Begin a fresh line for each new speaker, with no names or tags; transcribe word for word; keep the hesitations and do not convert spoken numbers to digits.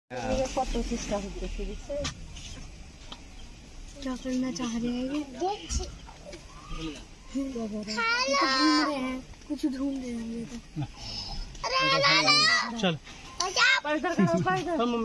Photo खींचता होते फिर से क्या करना चाह रहे हैं ये घूम रहे हैं कुछ ढूंढ रहे हैं हम।
चल